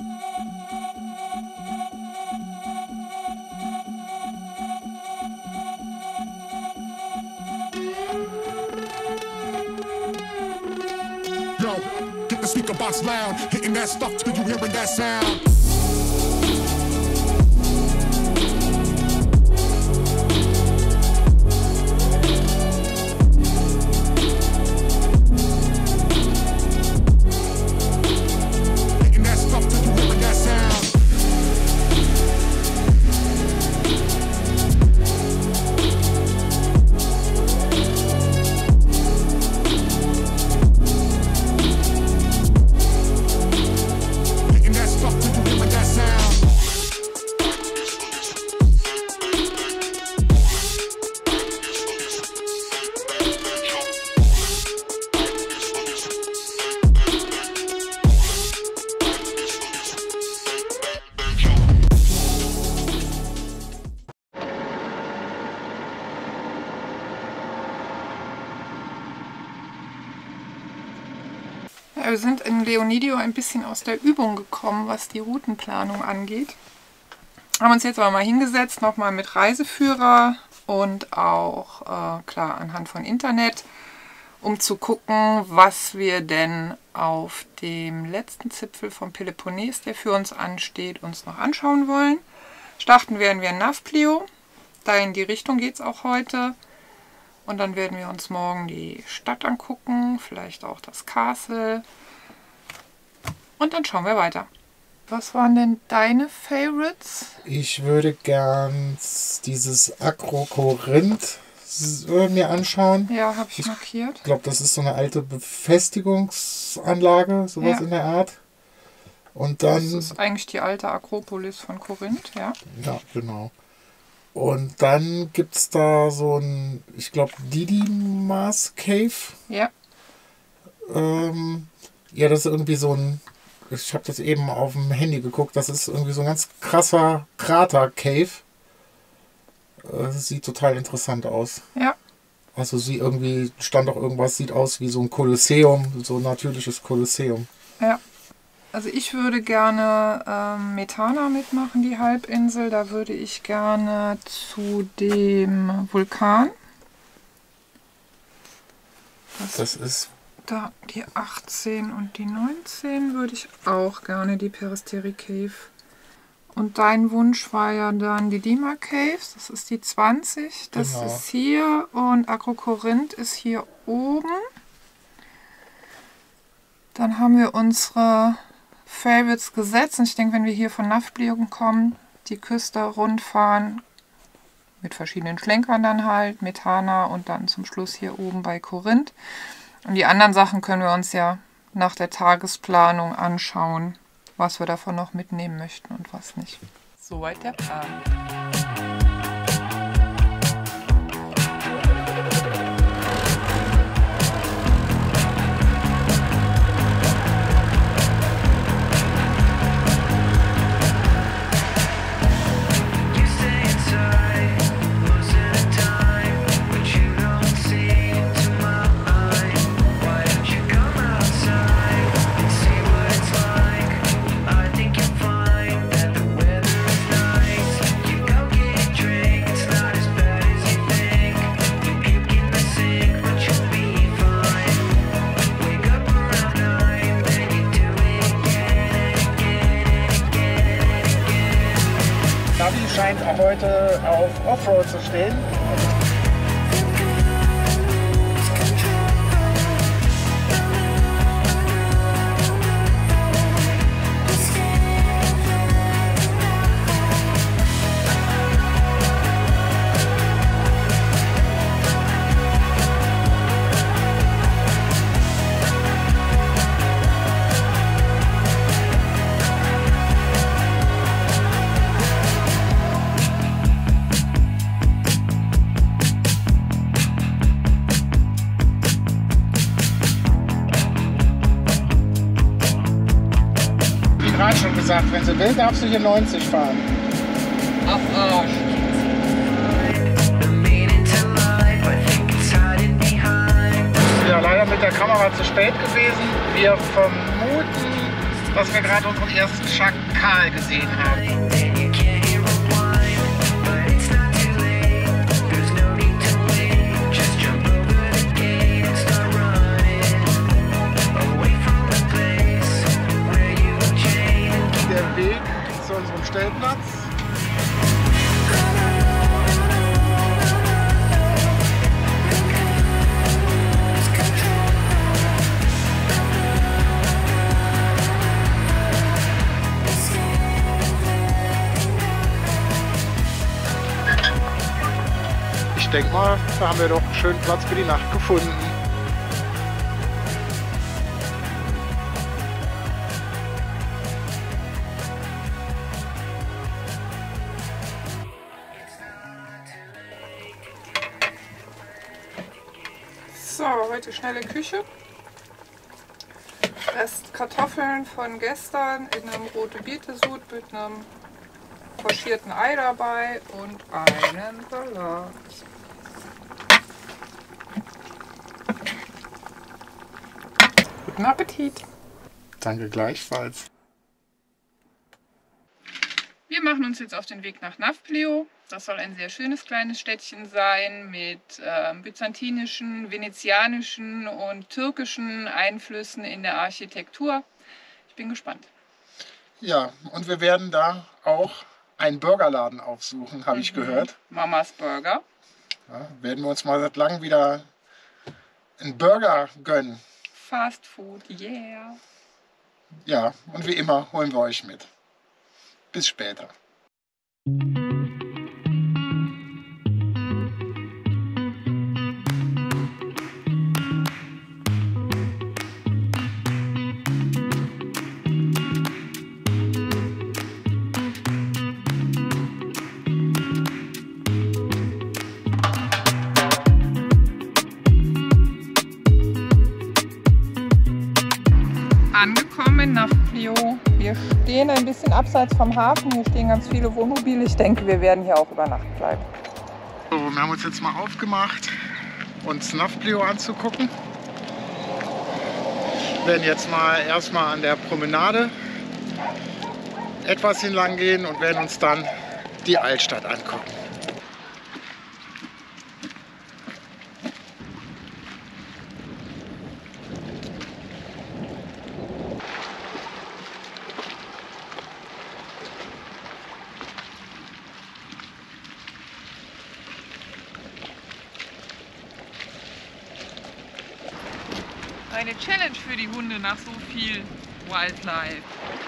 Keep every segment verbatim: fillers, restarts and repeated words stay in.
Yo, get the speaker box loud, hitting that stuff till you hearing that sound. Ja, wir sind in Leonidio ein bisschen aus der Übung gekommen, was die Routenplanung angeht. Haben uns jetzt aber mal hingesetzt, nochmal mit Reiseführer und auch, äh, klar, anhand von Internet, um zu gucken, was wir denn auf dem letzten Zipfel vom Peloponnes, der für uns ansteht, uns noch anschauen wollen. Starten werden wir in Nafplio, da in die Richtung geht es auch heute. Und dann werden wir uns morgen die Stadt angucken, vielleicht auch das Castle. Und dann schauen wir weiter. Was waren denn deine Favorites? Ich würde gern dieses Akrokorinth mir anschauen. Ja, habe ich markiert. Ich glaube, das ist so eine alte Befestigungsanlage, sowas Ja. in der Art. Und dann... Das ist eigentlich die alte Akropolis von Korinth, ja. Ja, genau. Und dann gibt es da so ein, ich glaube, Didymas Cave. Ja. Ähm, ja, das ist irgendwie so ein, ich habe das eben auf dem Handy geguckt, das ist irgendwie so ein ganz krasser Krater-Cave. Das sieht total interessant aus. Ja. Also sie irgendwie, stand auch irgendwas, sieht aus wie so ein Kolosseum, so ein natürliches Kolosseum. Ja. Also ich würde gerne ähm, Methana mitmachen, die Halbinsel. Da würde ich gerne zu dem Vulkan. Das, Das ist... Da die achtzehn und die neunzehn würde ich auch gerne, die Peristeri Cave. Und dein Wunsch war ja dann die Dima Caves, das ist die zwanzig. Das Genau. ist hier und Akrokorinth ist hier oben. Dann haben wir unsere Favorites gesetzt. Und ich denke, wenn wir hier von Nafplio kommen, die Küste rundfahren, mit verschiedenen Schlenkern dann halt, Methana und dann zum Schluss hier oben bei Korinth. Und die anderen Sachen können wir uns ja nach der Tagesplanung anschauen, was wir davon noch mitnehmen möchten und was nicht. Soweit der Plan. Navi scheint auch heute auf Offroad zu stehen. Schon gesagt, wenn sie will, darf sie hier neunzig fahren. Auf Arsch. Ja, leider mit der Kamera zu spät gewesen. Wir vermuten, dass wir gerade unseren ersten Schakal gesehen haben. Der Weg zu unserem Stellplatz. Ich denke mal, da haben wir doch einen schönen Platz für die Nacht gefunden. So, heute schnelle Küche. Rest Kartoffeln von gestern in einem rote Beetesud mit einem pochierten Ei dabei und einen Salat. Guten Appetit! Danke gleichfalls. Wir machen uns jetzt auf den Weg nach Nafplio. Das soll ein sehr schönes kleines Städtchen sein mit äh, byzantinischen, venezianischen und türkischen Einflüssen in der Architektur. Ich bin gespannt. Ja, und wir werden da auch einen Burgerladen aufsuchen, habe Mhm. ich gehört. Mamas Burger. Ja, werden wir uns mal seit langem wieder einen Burger gönnen. Fast Food, yeah. Ja, und wie immer holen wir euch mit. Bis später. Angekommen in Nafplio. Wir stehen ein bisschen abseits vom Hafen. Hier stehen ganz viele Wohnmobile. Ich denke, wir werden hier auch über Nacht bleiben. So, wir haben uns jetzt mal aufgemacht, uns Nafplio anzugucken. Wir werden jetzt mal erstmal an der Promenade etwas hinlang gehen und werden uns dann die Altstadt angucken. Eine Challenge für die Hunde nach so viel Wildlife.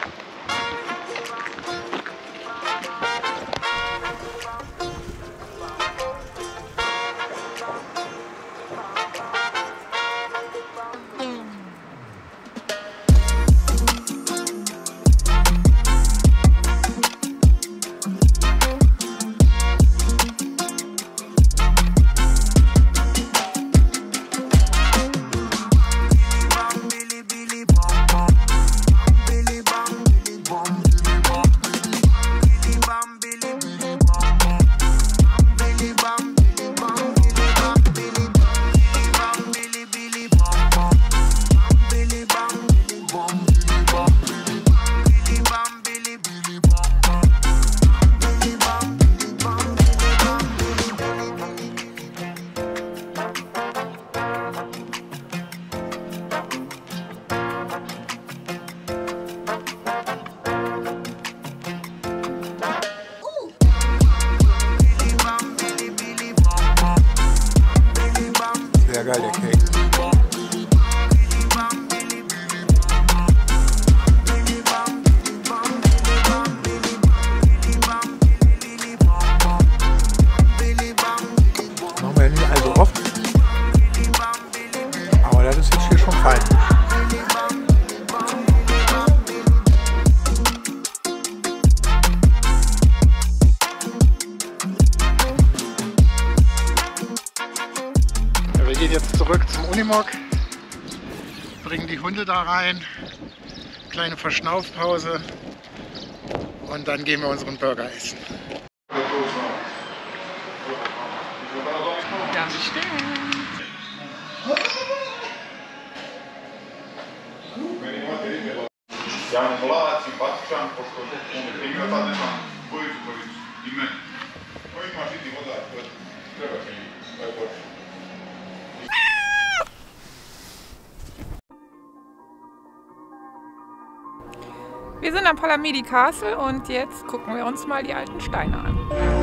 Sehr geil, der Cake. Machen wir ja nicht allzu oft. Aber das ist jetzt hier schon fein. Wir gehen jetzt zurück zum Unimog, bringen die Hunde da rein, kleine Verschnaufpause und dann gehen wir unseren Burger essen. Ja, bestimmt. Wir sind am Palamidi Castle und jetzt gucken wir uns mal die alten Steine an.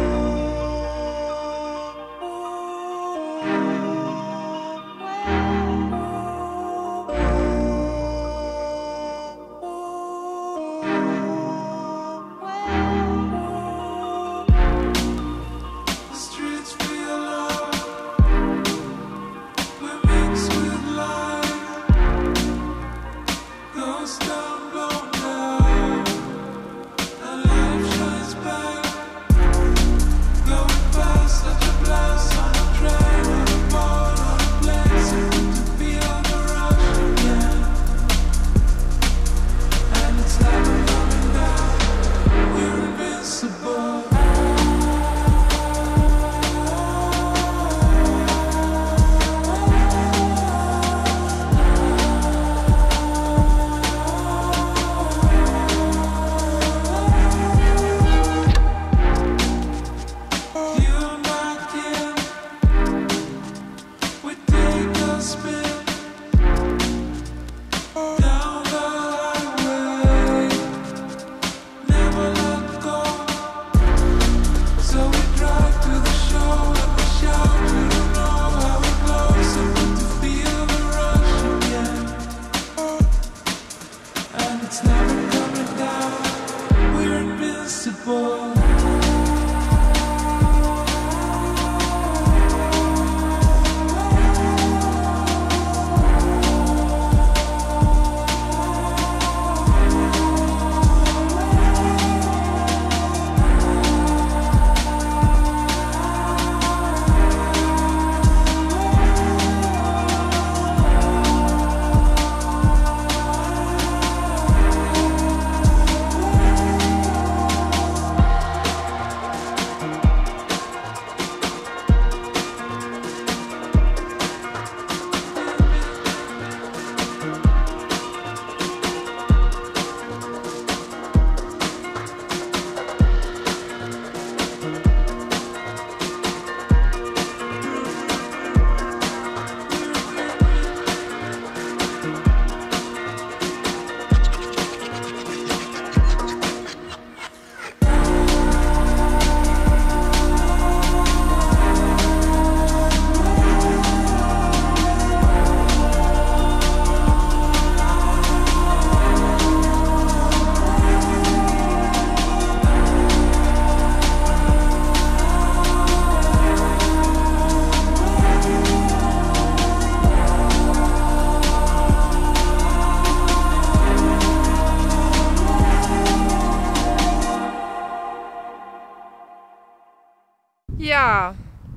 Ja,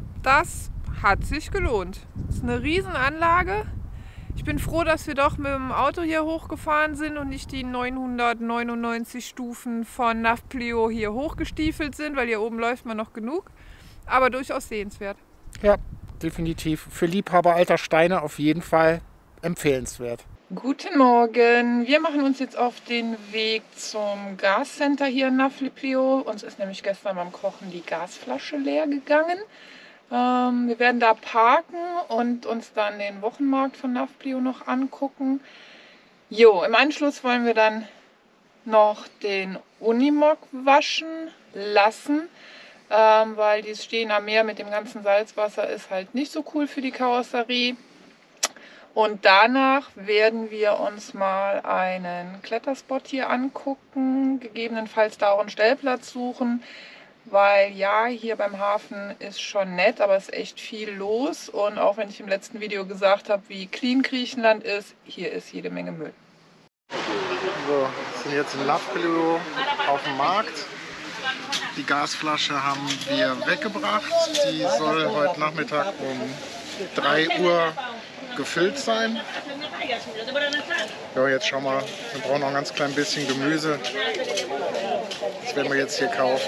das hat sich gelohnt. Das ist eine Riesenanlage. Ich bin froh, dass wir doch mit dem Auto hier hochgefahren sind und nicht die neunhundertneunundneunzig Stufen von Nafplio hier hochgestiefelt sind, weil hier oben läuft man noch genug. Aber durchaus sehenswert. Ja, definitiv. Für Liebhaber alter Steine auf jeden Fall empfehlenswert. Guten Morgen. Wir machen uns jetzt auf den Weg zum Gascenter hier in Nafplio. Uns ist nämlich gestern beim Kochen die Gasflasche leer gegangen. Ähm, wir werden da parken und uns dann den Wochenmarkt von Nafplio noch angucken. Jo, im Anschluss wollen wir dann noch den Unimog waschen lassen, ähm, weil dieses Stehen am Meer mit dem ganzen Salzwasser ist halt nicht so cool für die Karosserie. Und danach werden wir uns mal einen Kletterspot hier angucken, gegebenenfalls da auch einen Stellplatz suchen, weil ja, hier beim Hafen ist schon nett, aber es ist echt viel los. Und auch wenn ich im letzten Video gesagt habe, wie clean Griechenland ist, hier ist jede Menge Müll. So, wir sind jetzt in Nafplio auf dem Markt. Die Gasflasche haben wir weggebracht. Die soll heute Nachmittag um drei Uhr gefüllt sein. Ja, jetzt schauen wir, wir brauchen noch ein ganz klein bisschen Gemüse. Das werden wir jetzt hier kaufen.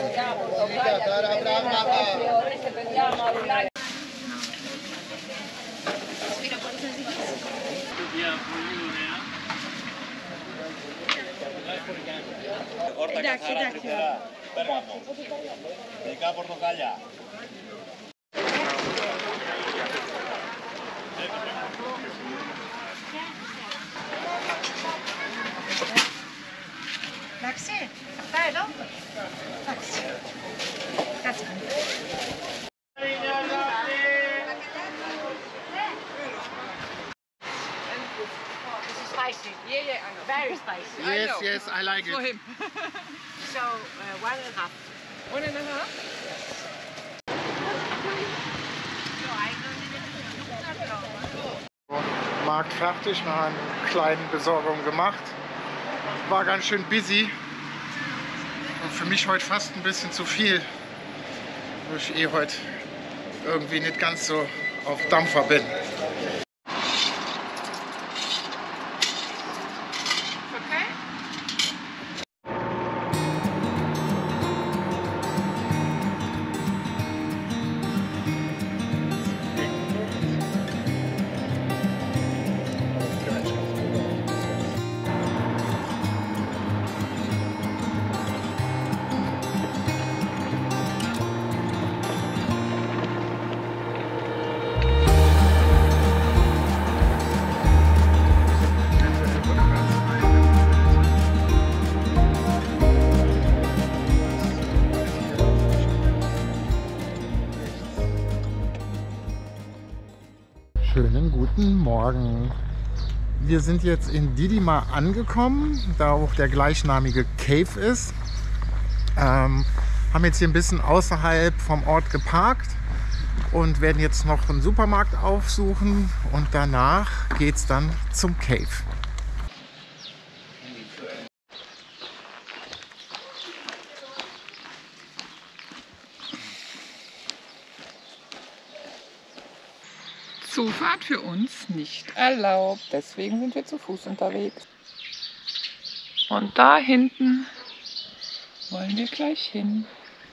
Εντάξει, εντάξει. Δικά πορτοκάλια. Εντάξει, αυτά εδώ. Εντάξει. Κάτσε. Spicy. Yeah, yeah, I know. Very spicy. Yes, yes, I like For it. him. So, uh, one and a half. One and a half? So, I don't even know. Markt fertig, noch eine kleine Besorgung gemacht. War ganz schön busy. Und für mich heute fast ein bisschen zu viel. Weil ich eh heute irgendwie nicht ganz so auf Dampfer bin. Okay. Schönen guten Morgen. Wir sind jetzt in Didima angekommen, da auch der gleichnamige Cave ist. Ähm, haben jetzt hier ein bisschen außerhalb vom Ort geparkt und werden jetzt noch einen Supermarkt aufsuchen und danach geht es dann zum Cave. Zufahrt für uns nicht erlaubt, deswegen sind wir zu Fuß unterwegs. Und da hinten wollen wir gleich hin.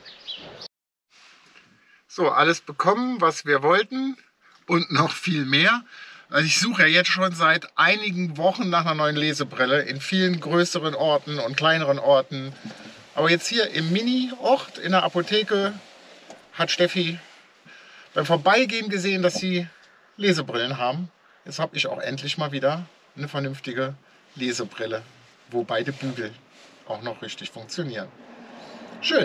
So, alles bekommen, was wir wollten und noch viel mehr. Also ich suche ja jetzt schon seit einigen Wochen nach einer neuen Lesebrille in vielen größeren Orten und kleineren Orten. Aber jetzt hier im Mini-Ort in der Apotheke hat Steffi beim Vorbeigehen gesehen, dass sie Lesebrillen haben. Jetzt habe ich auch endlich mal wieder eine vernünftige Lesebrille, wo beide Bügel auch noch richtig funktionieren. Schön.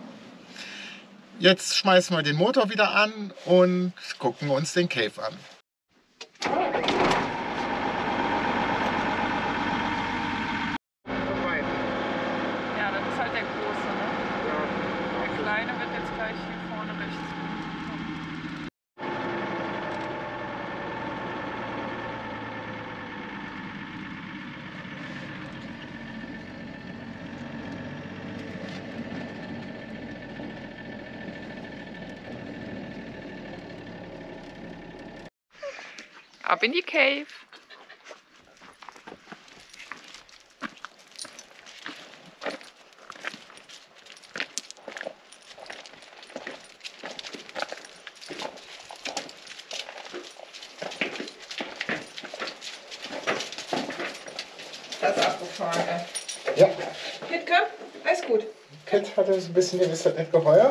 Jetzt schmeißen wir den Motor wieder an und gucken uns den Cave an. Ja, das ist halt der große, ne? Der kleine wird jetzt gleich hier vorne rechts kommen. Ab in die Cave. Das ist abgefahren, ey. Ja, Hitke, alles gut. Kit hatte ein bisschen, dem ist das nicht geheuer.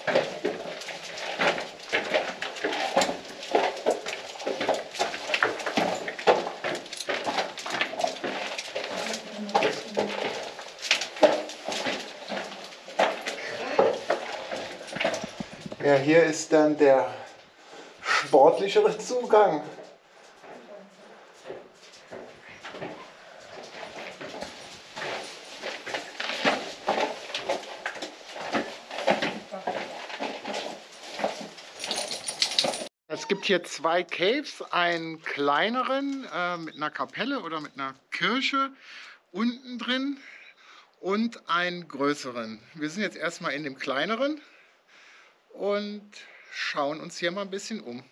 Ja, hier ist dann der sportlichere Zugang. Es gibt hier zwei Caves, einen kleineren äh, mit einer Kapelle oder mit einer Kirche unten drin und einen größeren. Wir sind jetzt erstmal in dem kleineren und schauen uns hier mal ein bisschen um.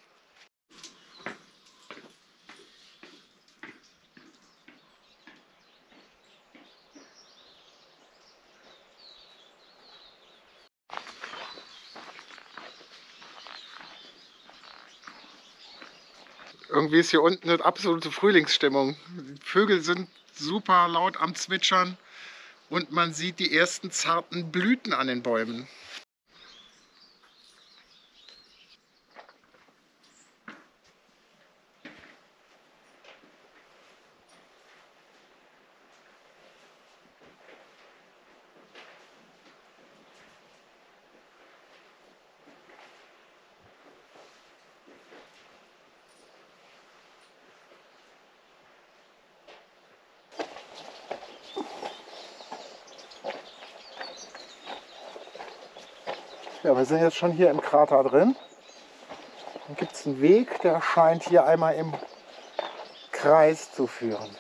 Irgendwie ist hier unten eine absolute Frühlingsstimmung. Die Vögel sind super laut am Zwitschern. und man sieht die ersten zarten Blüten an den Bäumen. Ja, wir sind jetzt schon hier im Krater drin. Dann gibt es einen Weg, der scheint hier einmal im Kreis zu führen.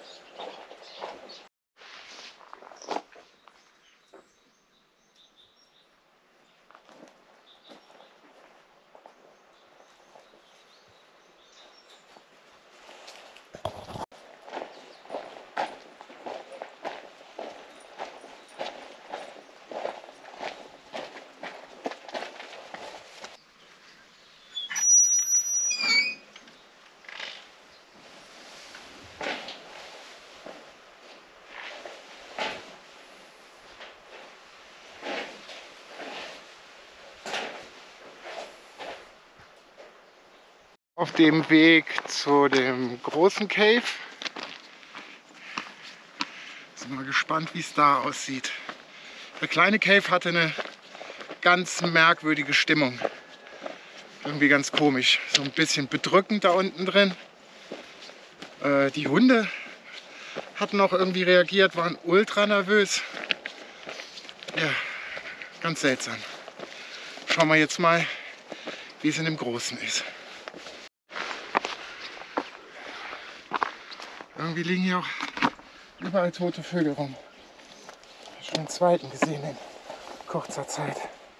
Auf dem Weg zu dem großen Cave. Sind mal gespannt, wie es da aussieht. Der kleine Cave hatte eine ganz merkwürdige Stimmung. Irgendwie ganz komisch. So ein bisschen bedrückend da unten drin. Äh, die Hunde hatten auch irgendwie reagiert, waren ultra nervös. Ja, ganz seltsam. Schauen wir jetzt mal, wie es in dem Großen ist. Irgendwie liegen hier auch überall tote Vögel rum. Ich habe schon einen zweiten gesehen in kurzer Zeit.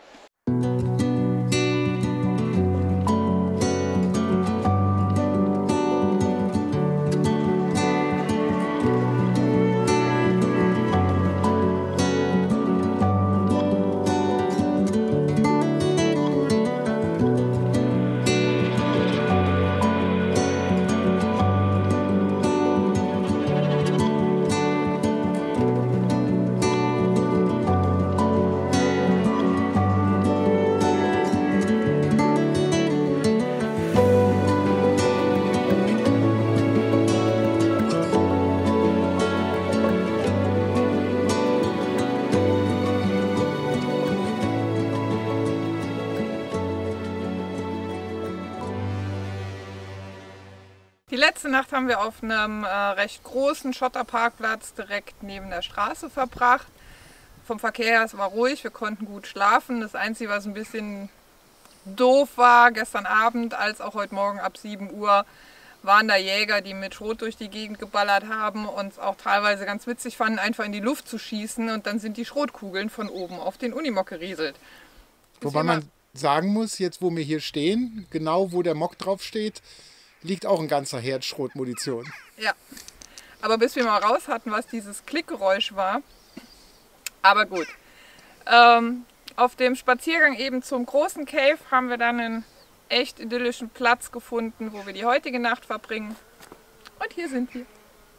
Die letzte Nacht haben wir auf einem äh, recht großen Schotterparkplatz direkt neben der Straße verbracht. Vom Verkehr her, es war ruhig, wir konnten gut schlafen. Das Einzige, was ein bisschen doof war, gestern Abend als auch heute Morgen ab sieben Uhr, waren da Jäger, die mit Schrot durch die Gegend geballert haben und es auch teilweise ganz witzig fanden, einfach in die Luft zu schießen und dann sind die Schrotkugeln von oben auf den Unimog gerieselt. Wobei man sagen muss, jetzt wo wir hier stehen, genau wo der Mog drauf steht, liegt auch ein ganzer Herd Schrotmunition. Ja, aber bis wir mal raus hatten, was dieses Klickgeräusch war. Aber gut. Ähm, auf dem Spaziergang eben zum großen Cave haben wir dann einen echt idyllischen Platz gefunden, wo wir die heutige Nacht verbringen. Und hier sind wir.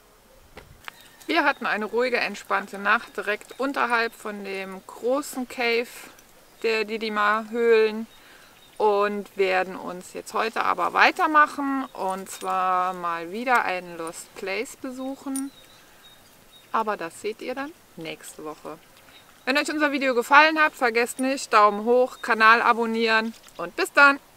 Wir hatten eine ruhige, entspannte Nacht direkt unterhalb von dem großen Cave der Didymar-Höhlen. Und werden uns jetzt heute aber weitermachen und zwar mal wieder einen Lost Place besuchen. Aber das seht ihr dann nächste Woche. Wenn euch unser Video gefallen hat, vergesst nicht Daumen hoch, Kanal abonnieren und bis dann!